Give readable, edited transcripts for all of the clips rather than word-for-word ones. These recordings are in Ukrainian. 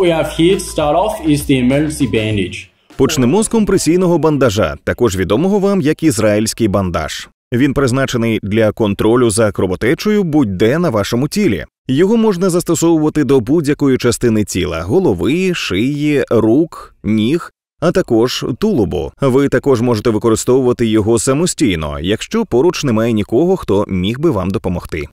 we have here to start off is the emergency bandage. Почнемо з компресійного бандажа, також відомого вам як ізраїльський бандаж. Він призначений для контролю за кровотечею будь-де на вашому тілі. Його можна застосовувати до будь-якої частини тіла – голови, шиї, рук, ніг, а також тулубу. Ви також можете використовувати його самостійно, якщо поруч немає нікого, хто міг би вам допомогти.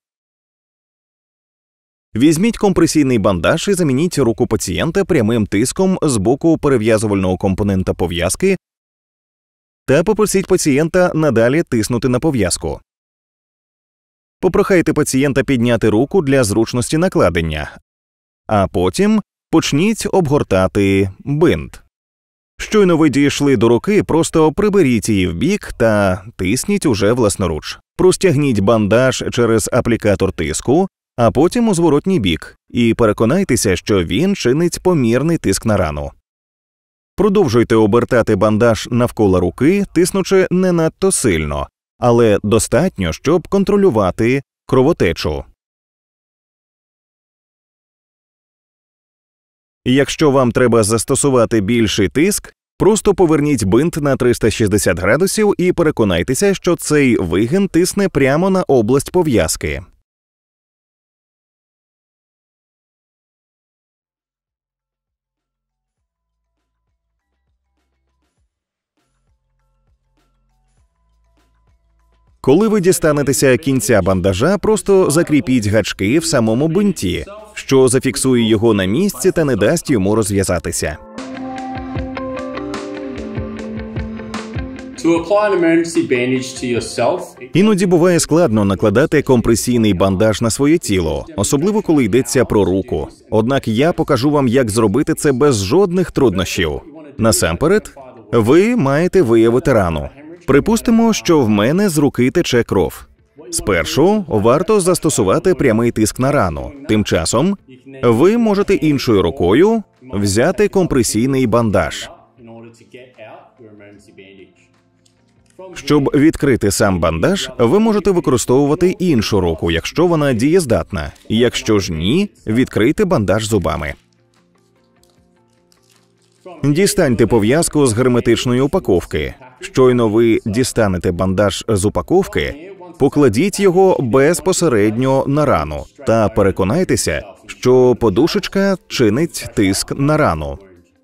Візьміть компресійний бандаж і замініть руку пацієнта прямим тиском з боку перев'язувального компонента пов'язки та попросіть пацієнта надалі тиснути на пов'язку. Попрохайте пацієнта підняти руку для зручності накладення, а потім почніть обгортати бинт. Щойно ви дійшли до руки, просто приберіть її вбік та тисніть уже власноруч. Простягніть бандаж через аплікатор тиску, а потім у зворотній бік, і переконайтеся, що він чинить помірний тиск на рану. Продовжуйте обертати бандаж навколо руки, тиснучи не надто сильно, але достатньо, щоб контролювати кровотечу. Якщо вам треба застосувати більший тиск, просто поверніть бинт на 360 градусів і переконайтеся, що цей вигин тисне прямо на область пов'язки. Коли ви дістанетеся кінця бандажа, просто закріпіть гачки в самому бинті, що зафіксує його на місці та не дасть йому розв'язатися. Іноді буває складно накладати компресійний бандаж на своє тіло, особливо коли йдеться про руку. Однак я покажу вам, як зробити це без жодних труднощів. Насамперед, ви маєте виявити рану. Припустимо, що в мене з руки тече кров. Спершу варто застосувати прямий тиск на рану. Тим часом ви можете іншою рукою взяти компресійний бандаж. Щоб відкрити сам бандаж, ви можете використовувати іншу руку, якщо вона дієздатна. Якщо ж ні, відкрийте бандаж зубами. Дістаньте пов'язку з герметичної упаковки. Щойно ви дістанете бандаж з упаковки, покладіть його безпосередньо на рану та переконайтеся, що подушечка чинить тиск на рану.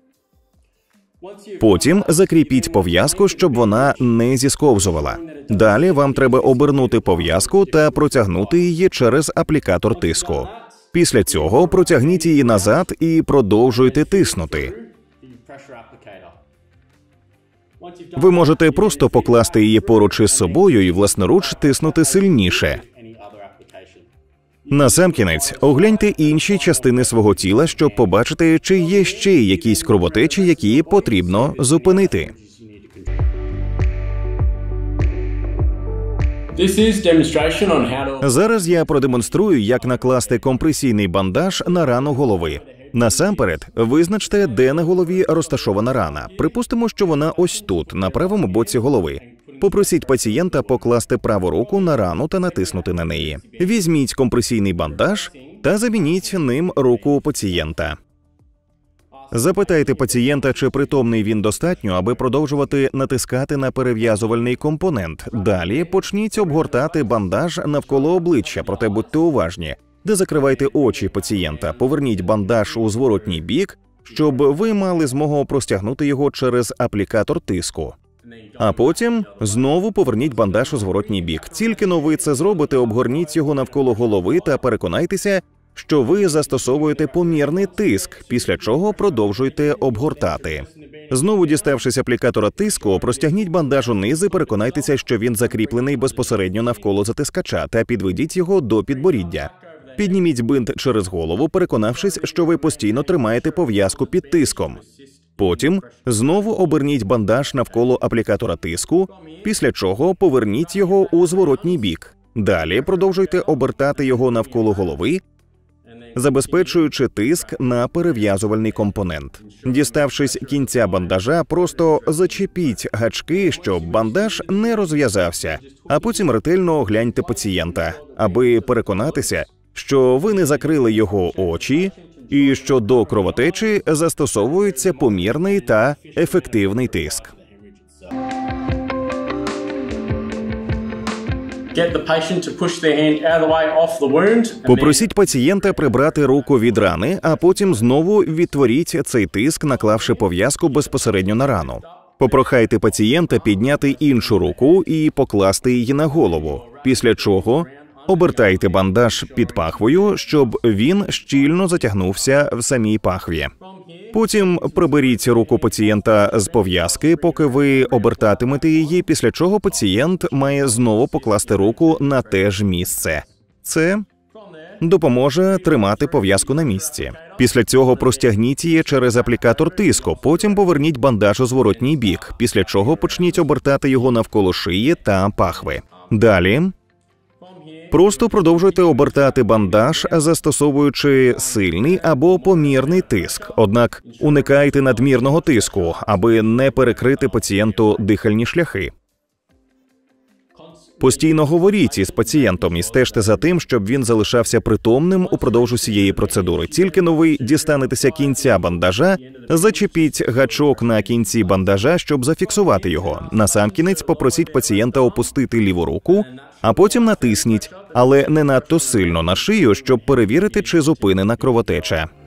Потім закріпіть пов'язку, щоб вона не зісковзувала. Далі вам треба обернути пов'язку та протягнути її через аплікатор тиску. Після цього протягніть її назад і продовжуйте тиснути. Ви можете просто покласти її поруч із собою і власноруч тиснути сильніше. Насамкінець, огляньте інші частини свого тіла, щоб побачити, чи є ще якісь кровотечі, які потрібно зупинити. Зараз я продемонструю, як накласти компресійний бандаж на рану голови. Насамперед, визначте, де на голові розташована рана. Припустимо, що вона ось тут, на правому боці голови. Попросіть пацієнта покласти праву руку на рану та натиснути на неї. Візьміть компресійний бандаж та замініть ним руку пацієнта. Запитайте пацієнта, чи притомний він достатньо, аби продовжувати натискати на перев'язувальний компонент. Далі почніть обгортати бандаж навколо обличчя, проте будьте уважні. Де закривайте очі пацієнта, поверніть бандаж у зворотній бік, щоб ви мали змогу простягнути його через аплікатор тиску. А потім знову поверніть бандаж у зворотній бік. Тільки-но ви це зробите, обгорніть його навколо голови та переконайтеся, що ви застосовуєте помірний тиск, після чого продовжуйте обгортати. Знову діставшись аплікатора тиску, простягніть бандаж униз і переконайтеся, що він закріплений безпосередньо навколо затискача, та підведіть його до підборіддя. Підніміть бинт через голову, переконавшись, що ви постійно тримаєте пов'язку під тиском. Потім знову оберніть бандаж навколо аплікатора тиску, після чого поверніть його у зворотній бік. Далі продовжуйте обертати його навколо голови, забезпечуючи тиск на перев'язувальний компонент. Діставшись кінця бандажа, просто зачепіть гачки, щоб бандаж не розв'язався, а потім ретельно огляньте пацієнта, аби переконатися, що ви не закрили його очі І що до кровотечі застосовується помірний та ефективний тиск. Попросіть пацієнта прибрати руку від рани, а потім знову відтворіть цей тиск, наклавши пов'язку безпосередньо на рану. Попрохайте пацієнта підняти іншу руку і покласти її на голову, після чого обертайте бандаж під пахвою, щоб він щільно затягнувся в самій пахві. Потім приберіть руку пацієнта з пов'язки, поки ви обертатимете її, після чого пацієнт має знову покласти руку на те ж місце. Це допоможе тримати пов'язку на місці. Після цього простягніть її через аплікатор тиску, потім поверніть бандаж у зворотній бік, після чого почніть обертати його навколо шиї та пахви. Далі просто продовжуйте обертати бандаж, застосовуючи сильний або помірний тиск. Однак уникайте надмірного тиску, аби не перекрити пацієнту дихальні шляхи. Постійно говоріть із пацієнтом і стежте за тим, щоб він залишався притомним упродовж усієї процедури. Тільки но ви дістанетеся кінця бандажа, зачепіть гачок на кінці бандажа, щоб зафіксувати його. Насамкінець попросіть пацієнта опустити ліву руку, а потім натисніть, але не надто сильно на шию, щоб перевірити, чи зупинена кровотеча.